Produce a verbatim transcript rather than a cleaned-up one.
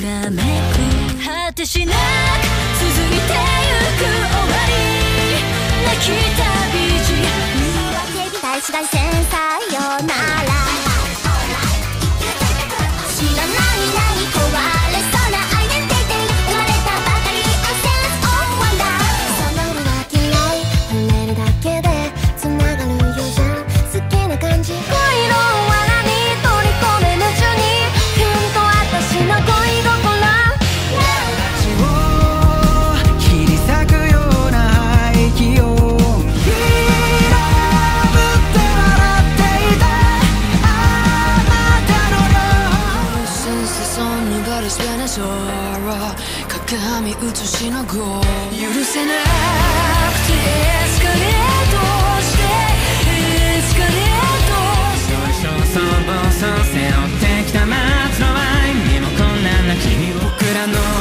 らめく果てしなく続いてゆく終わり泣きた美人見分けたい紫外線さよなら知らない何壊れそうなアイデンティティ生まれたばかり A sense of wonder 触るだけ嫌い触れるだけで繋がるようじゃん好きな感じ恋の罠に取り込め夢中にキュンと私の恋心血を切り裂くような排気をひらぶって笑っていたあなたのよ Since the sun you got a Spanish aura 鏡映しのゴー許せなくてエスカレートしてエスカレート少々そう暴走背負ってきた街のワインにもこんなな君僕らの